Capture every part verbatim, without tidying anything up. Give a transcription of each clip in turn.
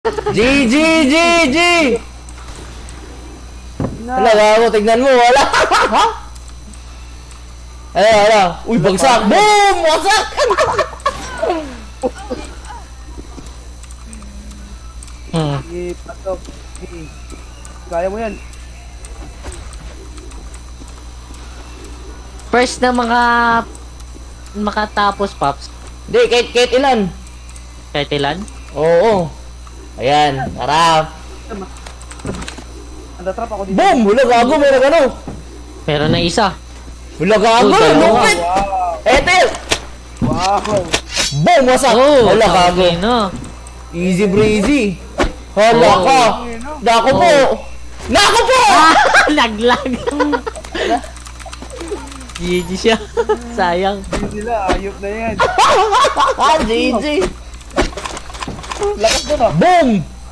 G, G, G, G! Talaga ako, tignan mo, wala! Ano, ano? Uy, bagsak! Boom! Bagsak! Hmm. Sige, pasok. Sige. Kaya mo yan. First na mga makatapos, Pops. Hindi, kahit, kahit ilan. Kahit ilan? Oo. Ayan, tara. Nadatrap ako dito. Boom! Wala gago, may nagano. Meron na isa. Wala gago, Oh, dalawa. lupit! Wow. Eto! Wow. Boom! Wasak! Oh, Wala gago. no. Easy breezy. Hala Oh. ka! Nako po! Oh. Nako po! Naglag. G G siya. Sayang. Hindi nila, ayop na yan. G G! Lakas doon ah. Boom!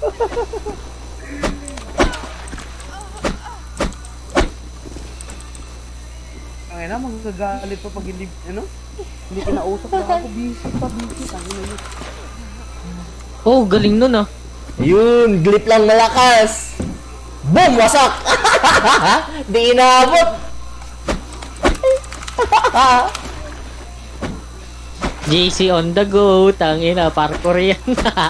Ang ina, magagalit pa pag hindi, ano? Hindi kinausap na ako. Busy pa, busy. Tangina yun. Oh, galing nun ah. Yun, glip lang malakas. Boom! Wasak! Di inaabot. J C on the go. Tangina, parkour yan.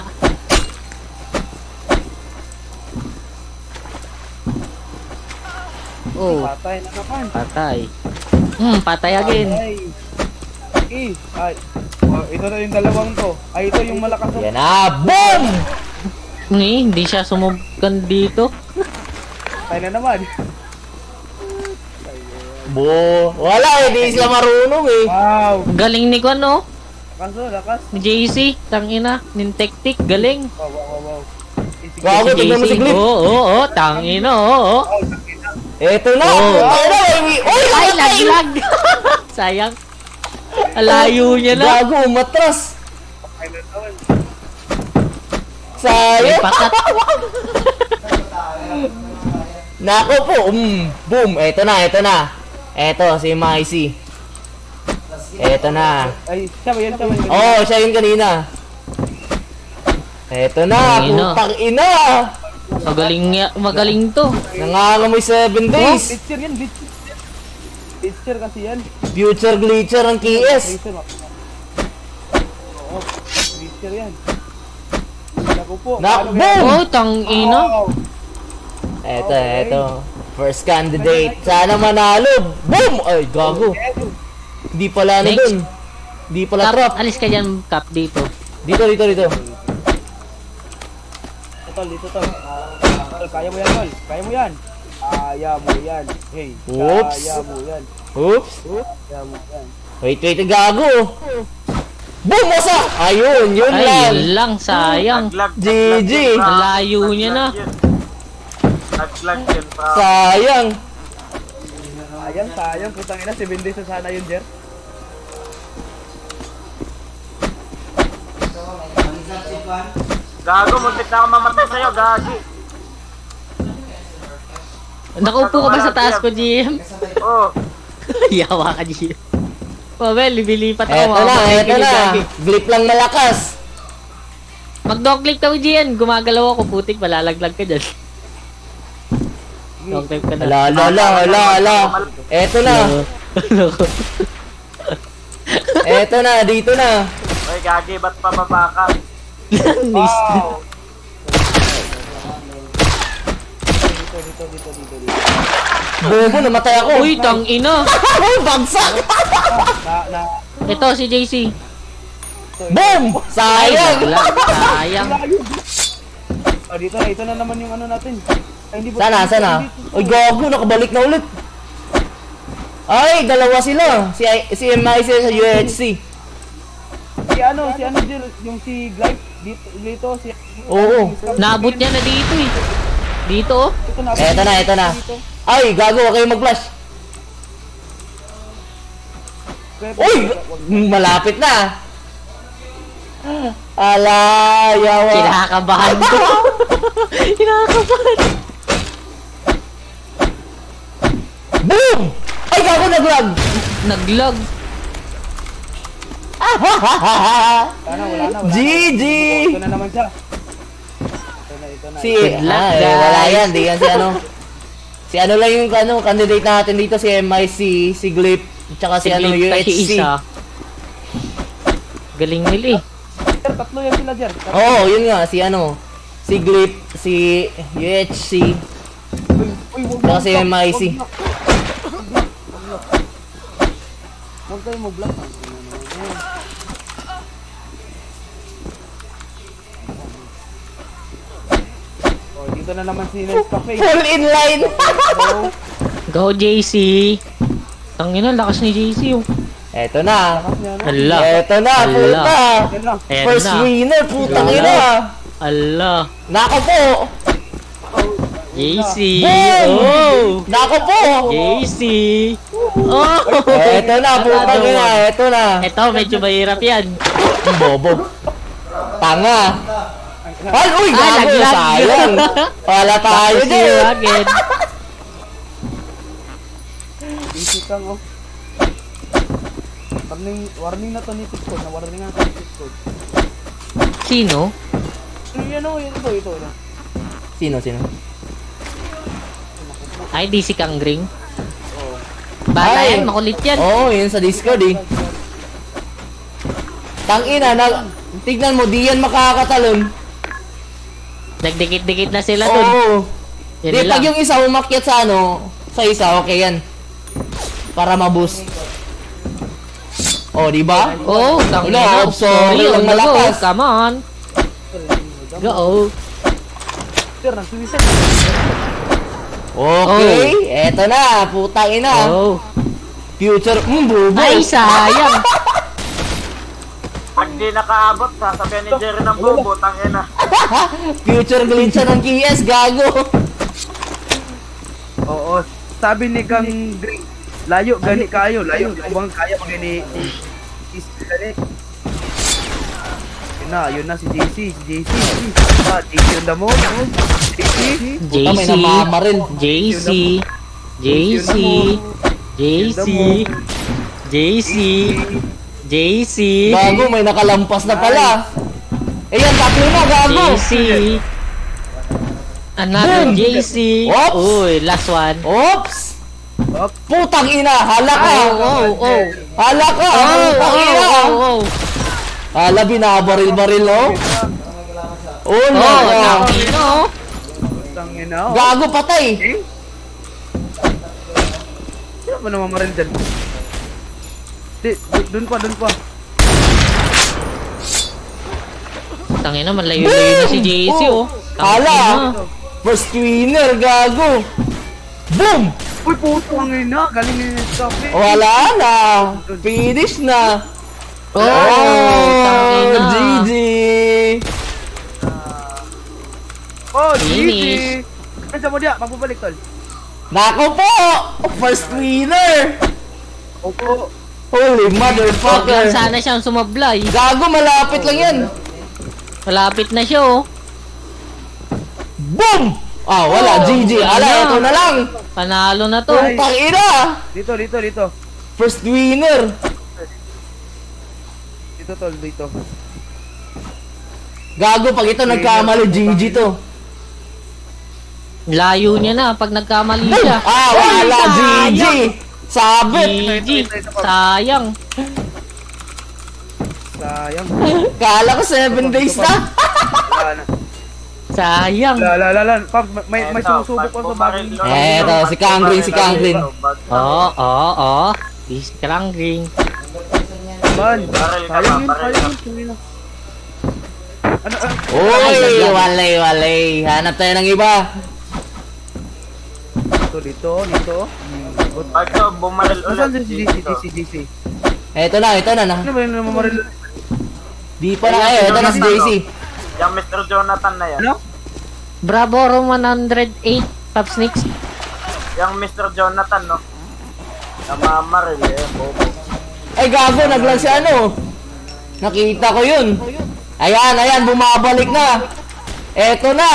Oh, Patay na naman. patay. Hmm, patay again. Patay. Eh, ay. Oh, ito na yung dalawang to. Ay, ito yung malakas. Yan na! Boom! Ni, hindi siya sumubukan dito. Patay na naman. Bo, wala eh, di sila marunong eh. Wow. Galing ni Kwan, oh. Lakas oh, lakas. Ni J C, tangina, nintektik, galing. Wow, wow, wow, wow. Eh, sige. Gago, tignan mo si Glip. Oo, oo, oo, tangina, oo, oo. Oh, nakita. Eto na! Oh. Ay na, may... Uy, Ay, namatay! laglag. Sayang. Alayo niya na. Gago, umatras! Patay na naman. May Sayang! pakat. Nako po, um, boom! Eto na, eto na. Eto, si Maicy. Eto na. Ay, siya ba yan? Siya ba yan? Oh, siya yun kanina. Eto na, Kanina. putang ina! Magaling, nga- magaling to. Nangangamoy seven Oh, days. glitcher yan, glitcher. Glitcher kasi yan. Future glitcher ang K S. Glitcher, mak- Oo, glitcher yan. Naku po. Nak- paano boom! kaya- Oh, tangina. Wow. Eto, eto. First candidate. Sana manalo. Boom! Ay, gago. Di pala ano Next. dun. Di pala Kap, trap. alis ka dyan, Kap, dito. Dito, dito, dito. Tol, dito tol. Tol, kaya mo yan, tol. Kaya mo yan. Kaya mo yan. Hey, Oops. kaya mo yan. Oops. Kaya mo yan. Wait, wait, gago. Boom! Wasak! Ayun, yun Ay, lang. yun lang, sayang. G G. Layo niya na. Nag-lag yan pa. Sayang. Sayang, sayang. Putang ina, seven days na sana yun, Jer. Gago, muntik na ako mamatay sa'yo, gagi. Nakaupo ka ba sa taas ko, G M? Oh, Yawa ka, G M. Pabel, libilipat ako. Eto na, mamamatay eto ka ni na. Gagi. Glip lang malakas. Mag-dog click daw, G M. Gumagalaw ako, putik, malalaglag ka dyan. Dog click ka na. Ala, ala, ala, ala, ala. Eto na. Loko. Eto na, dito na. oy gagi, ba't pababa ka? Nis. Wow. Dito, dito, dito, dito, dito. Bobo, namatay ako. Uy, tang ina. Bagsak. Na, na. Ito, si J C. Boom! Ay, Sayang. naglag. Sayang. Oh, dito na, ito na naman yung ano natin. Ay, hindi ba? Sana, sana. Uy, gago, nakabalik na ulit. Ay, dalawa sila. Si, si M I C sa U H C. Si ano, si ano, Jer, yung si Glide, dito, dito, si... Oo. Naabot niya na dito eh. Dito oh. Ito na. Eto na, eto na. Dito. Ay, gago, huwag kayo mag-flash. Uy! Malapit na. Ala, yawa. Kinakabahan ko. Kinakabahan. Boom! Ay, gago, naglag. Naglag. Sana, wala na, wala G G! na. Ito na naman siya. ito na. Si, Good luck, ah, eh, wala guys. yan, di yan si ano. Si ano lang yung ano, candidate natin dito, si M I C, si Glip, tsaka si, ano, U Siglit H tayo C. isa. Galing nila eh. Jer, tatlo yan sila, Jer. Oo, oh, yun nga, si ano, si Glip, si U H C, Uy, uy, wag tsaka mo si block, M I C. wag block. Wag block, wag block. Huwag kayo mag-block. Ang ina naman yan. Oh, dito na naman si Nels Cafe. Full in line! So, Go J C. Tangina, lakas ni J C oh. Eto na. lakas niya, no? Ala. Eto na, Ala. puta. Yan lang. Ayan First na. winner, putang Ala. ina. Ala. Nako po. J C. Boom! Oh. Nako po. J C. Oh. Eto na, putang ina. Eto na. Eto, medyo mahirap yan. Bobo. Tanga. Ay, uy, Ah, gago, laglag. sayang. Wala tayo Tapos din. yun again. Easy kang, oh. Warning, warning na to ni Tikod. Na warning na to ni Tikod. Sino? Ano yan, oh. Ito, ito, ito. Sino, sino? Ay, di si Kanggring. Oh. Bala Ay. yan, makulit yan. Oo, oh, yun sa Discord eh. Tangina, nag... Tignan mo, di yan makakatalon. Nagdikit-dikit na sila Oo. dun. Yan Di, lang. pag yung isa umakyat sa ano, sa isa, okay yan. Para ma-boost. Oh, di ba? Oh, tangina. Wala, sorry, oh, lang go. malakas. Come on. Go. Sir, nag-suicide. Okay, eto na, putang ina. Oh. Future, mm, bubo. Ay, sayang. Pag di nakaabot, sasabihan ni Jerry ng bobo, tangina. Future glitch siya ng K S, gago. Oo. Sabi ni Kang Green, layo, gani kayo. Layo, kung kaya pag gani. Is gani. Yun na, yun na si J C. Si J C. Ah, J C on the move. J C. J Puta, may C. namamaril. J C. J C. J C. J C. J C. Gago, may nakalampas na pala. Eh yan, tatlo na, gago. J C. Another Boom! J C. Oops! Uy, last one. Oops! Up. Putang ina, hala ka. Oh, oh, oh. Hala ka, Oh, putang oh, ina. oh, oh. Hala, binabaril-baril, oh. Oh, Oh, naka. nakino. Tangina. oh. Gago, patay. Eh? Sino ba namamaril dyan? Di, du- dun pa, dun pa. Tangina, malayo-layo na si J C, oh. Hala. Tangina. First winner, gago. Boom! Uy, puto ang ina. Galing ni Nescafe. Wala na. Finish na. Oh, tangina. G G. Oh, G G. Finish. Ano mo dia? Magbabalik, tol. Nako po! First winner! Opo. Holy Huwag lang motherfucker! sana siyang sumablay. Gago, malapit lang yan! Malapit na siya, oh. Boom! Ah, wala, Oh, G G. wala Ala, na. ito na lang! Panalo na to. Ay. Putang ina! Dito, dito, dito. First winner! Dito, tol, dito. Gago, pag ito nagkamali, G G to. Layo niya na pag nagkamali siya. Ah, wala, Ay, G G! sayang. Sabit! G G. Sayang. Sayang. Kala ko seven days na! Wala na. Sayang. La, la, la, la. Pag may, may Eto, susubok pag ko sa bumaril bagay. yun, Eto, si pag Kangrin, si bumaril Kangrin. yun, bag- Oo, oo, oo. Is Krangring. Man, Baril ka sayang ba, yun, baril sayang ka. yun. Ano, ano? Uy, Ay, walay, walay. Hanap tayo ng iba. Dito, dito, dito. Pag to, bumaril ulit. Saan si J C, dito. J C, J C? Eto na, ito na na. Ano ba yung namamaril? Di pa na kayo, ito na si J C. Yung Mister Jonathan na yan. Ano? Bravo Room one oh eight, Popsnicks. Yung Mister Jonathan, no? Namamaril eh, bobo. Ay gago, naglag si ano. Nakita ko yun. Ayan, ayan, bumabalik na. Eto na.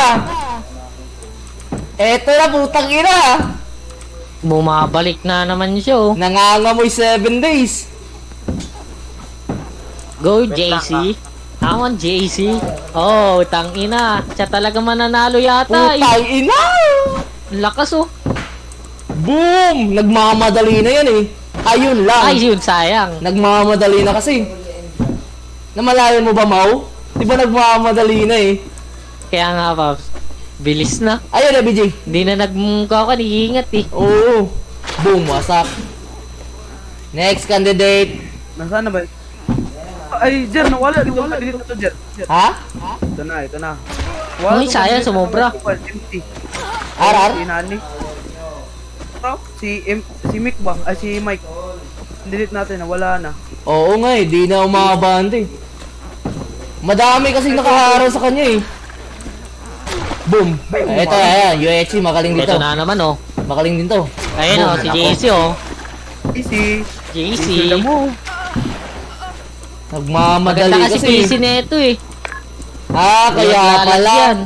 Eto na, putang ina. Bumabalik na naman siya, oh. Nangangamoy seven days. Go, Wait J lang, C. Come on, J C. Oh, tangina. Siya talaga mananalo yata. Putang ina! Ang lakas oh. Boom! Nagmamadali na yan eh. Ayun lang. Ay, yun, sayang. Nagmamadali na kasi. Namalayan mo ba, Mau? Di ba nagmamadali na eh? Kaya nga, Pops. Bilis na. Ayun na, B J. Hindi na nagmungkaw ka, iingat eh. Oo. Boom, wasak. Next candidate. Nasaan na ba? Ay, Jer, nawala. Dito, dito to, Jer. Jer. Ha? Ito na, ito na. Uy, sayang, sumobra. Empty. R R? Si Nani. Ito, si, M, si Mick ba? Ay, si Mike. Delete natin, nawala na. Oo nga eh, di na umabante. Madami kasi nakaharang sa kanya eh. Boom. Ito, ayan, U H C, magaling dito. Ito na naman oh. Magaling din to. Ayun Boom, oh, si nako. J C oh. Easy. J C. Easy mo. Nagmamadali Maganda kasi kasi. P C neto eh. Ah, kaya Naglalag pala. yan.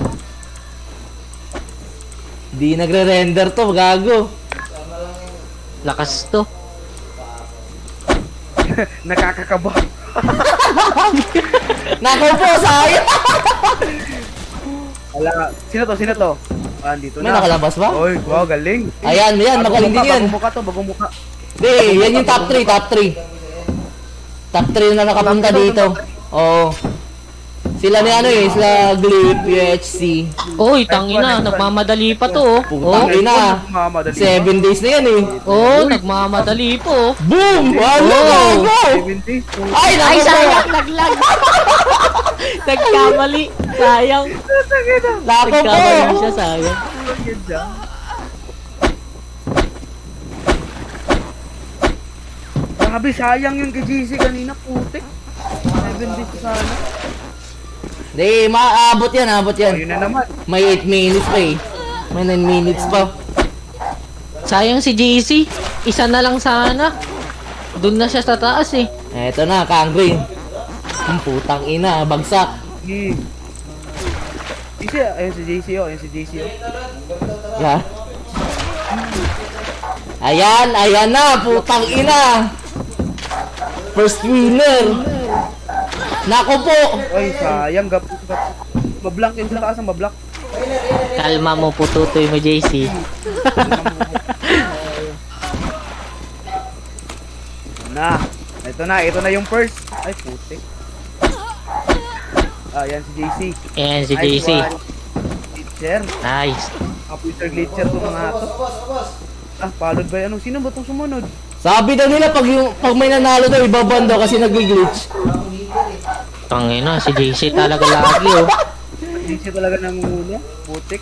Di nagre-render to, gago. Lakas to. Nakakakaba. Nako po, sayang. Wala. Sino to? Sino to? Ah, dito May na. nakalabas ba? Oy, wow, galing. Ayan, yan, magaling din yan. Bagong mukha to, bagong mukha. Di, yan yung top three, top three. Top three na nakapunta dito. Oo. Sila ni ano eh, sila Glip, U H C. Oy, tangina, nagmamadali pa to oh. Putang Oh, ina. Mamadali. Seven days na yan eh. oh, nagmamadali po. Boom! Wala Oh. gago! seventy. Ay, Ay, nako sayang, po! naglag. Nagkamali, sayang. Nako po! Nagkamali siya, sayang. Grabe, sayang yung kay J C kanina, putik. seven days sana. Di, maabot yan, abot Oh, yan. yun na naman. May eight minutes pa eh. May nine minutes pa. Sayang si J C. Isa na lang sana. Doon na siya sa taas eh. Eto na, Kangri. Ang putang ina, bagsak. Sige. Isi, ayun si J C oh, ayun si J C oh. Ya. Ayan, ayan na, putang ina. First winner. Nako po. Ay, sayang, gap, gap. Mablock yun sa taas ang mablock. Kalma mo, pututoy mo, J C. Na, ito na, ito na yung first. Ay, putik. Ah, yan si J C. Ayan si J C. Nice one. Glitcher. Nice. Computer glitcher to mga to. Ah, followed by ano? Sino ba itong sumunod? Sabi daw nila pag yung pag may nanalo daw ibaban daw kasi nag-glitch. Tangina, si J C talaga lagi oh. J C talaga nangunguna. Putik.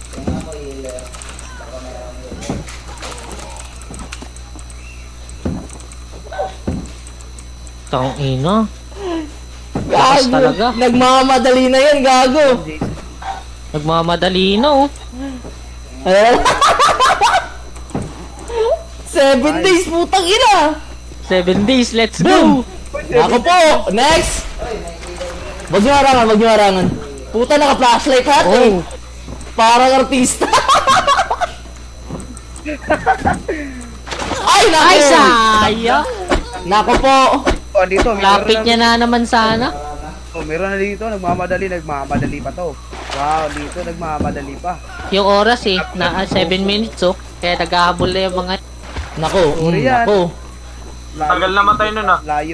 Tangina. Lakas Gago. talaga. Nagmamadali na yan, gago. J C. Nagmamadali na oh. Ayan. Seven days, putang ina. Seven days, let's Boom! go. Ako po, next. Wag niyo harangan, wag niyo harangan. Puta, naka-flashlight hat eh. Oh. Parang artista. Ay, nako. Ay, sayang. Nako po. Oh, dito, may Lapit meron niya na naman sana. Oh, meron na dito, nagmamadali, nagmamadali pa to. Wow, dito nagmamadali pa. Yung oras eh, na seven minutes oh. Kaya naghahabol na yung mga... Nako, mm, Sorry yan. nako. Layo. Tagal namatay nun ah. Layo.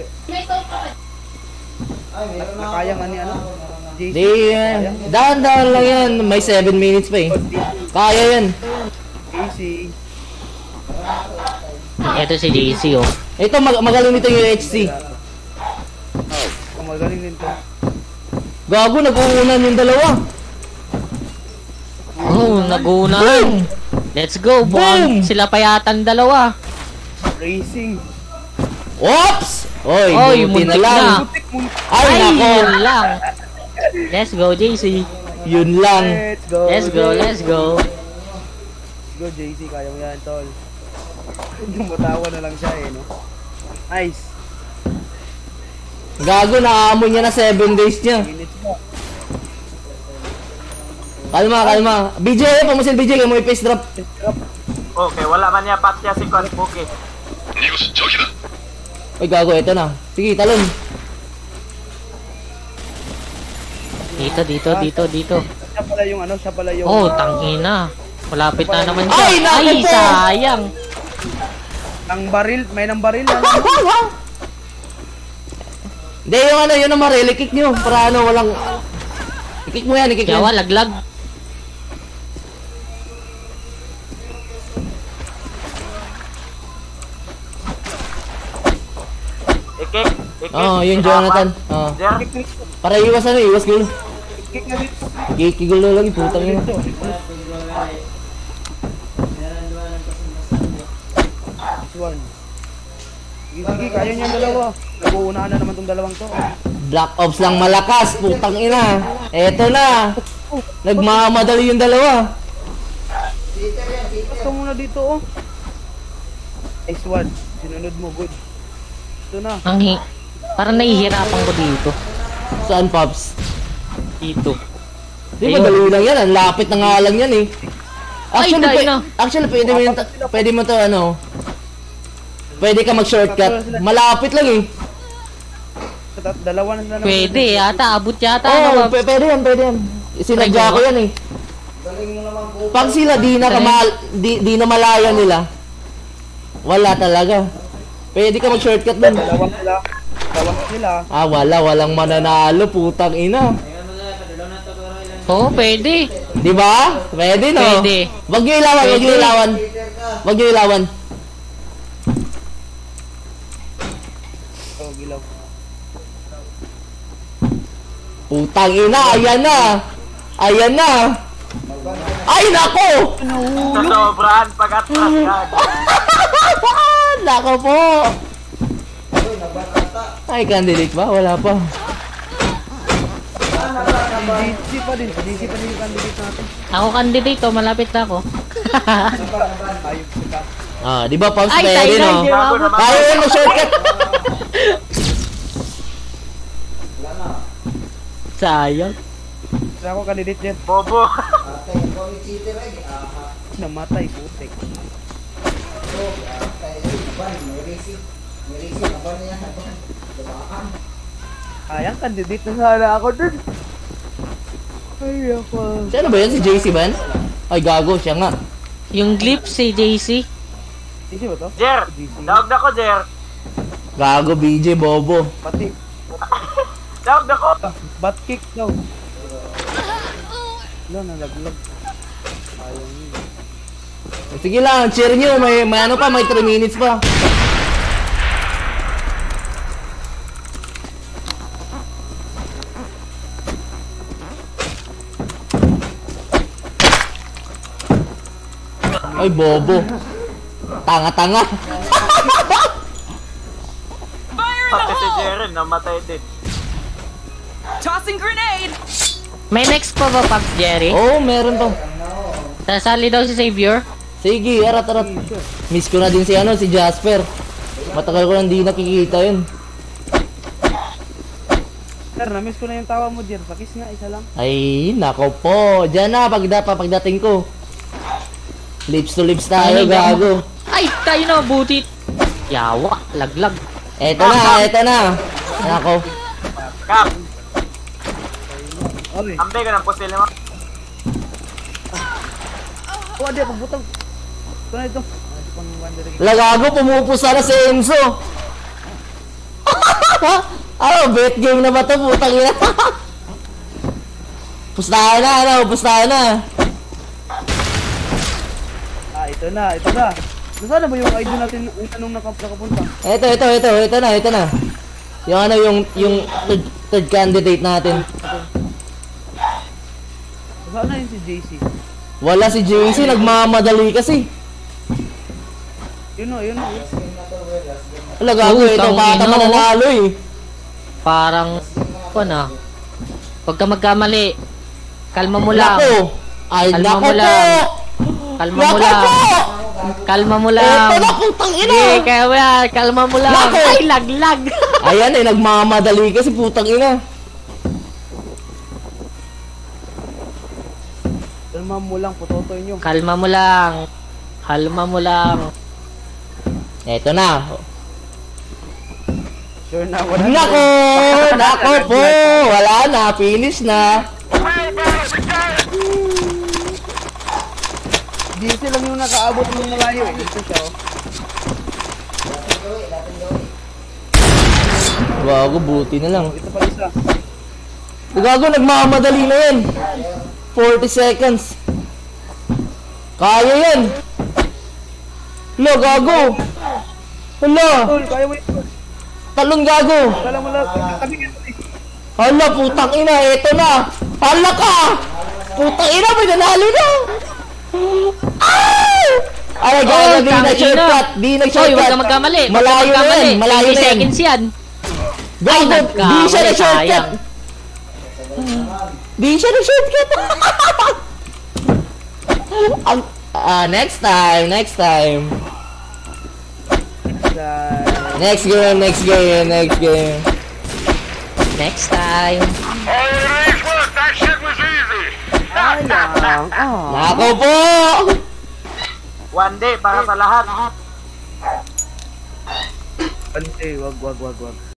Nakayang ani ano? J C. Di, eh, dahan-dahan lang yan. May seven minutes pa eh. Kaya yan. J C. Ito si J C oh. Ito, mag magaling nito yung U H C. Oh, magaling din to. Gago, nag-uunan yung dalawa. Oh, naguna. Boom! Let's go, Boom! buwan. Sila pa yatan dalawa. Racing. Oops! Oy, Oy, buti na muntik lang. na. Putik mo. Ay, Ay, nako. yun lang. Let's go, J C. Yun lang. Let's go. Let's go, let's go. Go J C, kaya mo yan, tol. Matawa na lang siya eh, no? Nice. Gago, naaamoy niya na seven days niya. Minutes mo. Kalma, kalma. B J, pamusin B J, kayo mo i-face drop. Okay, wala man niya patya si Kon Puki. Uy, gago, ito na. Sige, talon. Dito, dito, dito, dito. Siya pala yung ano, siya pala yung... Oh, tangina. Malapit na naman siya. Ay, naku Ay, po! sayang. Ang baril, may nang baril na. Hindi, yung ano, yun ang maril, i-kick nyo. Para ano, walang... I-kick mo yan, i-kick mo Yawa, yan. laglag. Ikik, ikik. Oo, oh, yun Jonathan. Oo. Jer, Para iwas ano, iwas gulo. Kick na dito. Gigigulo lagi, putang ina. One. Sige, sige, kaya niyang dalawa. Nag-uunahan na naman tong dalawang to. Black Ops lang malakas, putang ina. Eto na. Nagmamadali yung dalawa. Ito muna dito, oh. Nice one. Sinunod mo, good. Ito na. Ang hi... Parang nahihirapan ko dito. Saan, Pops? Dito. Di Ayun. madali lang yan, ang lapit na nga lang yan eh. Ay, Actually, dahil pwe- na. actually pwede mo, yung ta- pwede mo to ano. Pwede ka mag-shortcut. Malapit lang eh. Tat- Dalawa na sila naman. Pwede yata, abot yata. Oo, ano, oh, p- pwede yan, pwede yan. Sinadya ko yan eh. Pag sila di na kamal, di, di na malaya nila, wala talaga. Pwede ka mag-shortcut dun. Dalawa sila. Dalawa sila. Ah, wala, walang mananalo, putang ina. Oo, pwede. Di ba? Pwede no? Pwede. Wag niyo ilawan, wag niyo Pwede. ilawan. Wag niyo ilawan. Oh, gilaw. Putang ina, ayan na. Ayan na. Ay, nako! sosobrahan pag-atras ka. Nako po. Ay, candidate ba? Wala pa. D C pa din. D C pa din yung candidate natin. Ako candidate, oh, malapit na ako. Ayop sila. Ah, di ba, Pops? Ay, Pwede, tayo na, no? hindi Gago ako. naman. Tayo yun, mag-shortcut. Sayang. Isa ako candidate dyan. Bobo. Namatay, putik. Ayang candidate na sana ako dun. Ay, ako. Sino ba yun? Si J C ba yan? Ay, gago. Siya nga. Yung glimpse si J C. D C ba to? Jer, tawag na ko, Jer. Gago, B J, bobo. Pati. Tawag na ko. Butt kick daw. Wala, nalaglag. Ayang yun. Sige lang, cheer nyo. May, may ano pa, may three minutes pa. Ay, bobo. Tanga-tanga. Pati si Jeren, namatay din. Tossing grenade! May next pa ba, Pops Jerry? Oo, oh, meron pa. Sasali daw si Xavier. Sige, arat, arat. Miss ko na din si ano, si Jasper. Matagal ko nang di nakikita yun. Sir, na-miss ko na yung tawa mo, Jer. Pakis nga, isa lang. Ay, nako po. Diyan na, pagda, pagdating ko. Lips to lips tayo, Ay, gago. Ay, tayo na, butit. Yawa, laglag. Eto na, eto na. Nako. Kap, Ari. ambay ka ng pusil mo. Oh, adi, pagbutang. Ito na ito. Adi pang wandering. Lagago, pumupusa na si Enzo. Ano, bet game na ba ito? Putang ina. Pustahan na, ano, pustahan na. Ah, ito na, ito na. Nasaan na ba yung I D natin yung anong nakap nakapunta? Eto, eto, eto, eto na, eto na. Yung ano, yung, yung third, third candidate natin. Saan na yun si J C? Wala si J C, nagmamadali kasi. Yun o, yun o. Lagago, Oo, ito, tangina, bata oh. mananalo eh. Parang, ano na. Huwag ka magkamali. Kalma mo lang. Nako. Ay, Kalma nako mo po. lang. Kalma mo Nako lang. po. Kalma mo lang. Eto na, putang ina. Sige, kaya kalma mo lang. Nako. Ay, laglag. Ayan eh, nagmamadali kasi putang ina. Kalma mo lang, putotoy nyo. Kalma mo lang. Kalma mo lang. Eto na. Sure na, wala na. Nako, nako po. Wala na, finish na. G C lang yung nakaabot ng malayo eh. Ito siya oh. Gago, buti na lang. Ito pa isa. Gago, nagmamadali na yan. forty seconds. Kaya yan. Hala, gago. Hala, Tol, kaya mo ito. talon gago. Kala mo lang. Kami ka. Hala, putang ina, eto na. Hala ka. Putang ina, may nanalo na. Ay! Ay, gago, Oh, di tangina. nag-shortcut. Di Hoy, nag-shortcut. huwag ka magkamali. Huwag ka Malayo na magkamali. yan, malayo twenty na yan. seconds yan. Gago, di nagkamali, siya nag-shortcut. sayang. Di siya nag-shortcut. Ang, ah, next time, next time. Next game, next game, next game. Next time. Sayang. Ah. Nako po! One day, para sa lahat. Pante, wag, wag, wag, wag.